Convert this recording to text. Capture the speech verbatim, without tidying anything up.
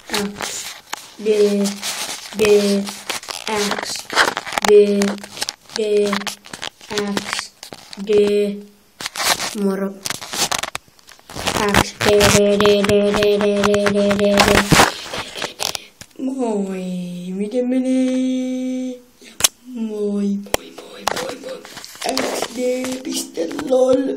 X, D, D, X, D, D, X, D, moro. X, D, D, D, D, D, D, D, D, D, D. Moi, miten menee? Moi, moi, moi, moi, moi. X D piste lol.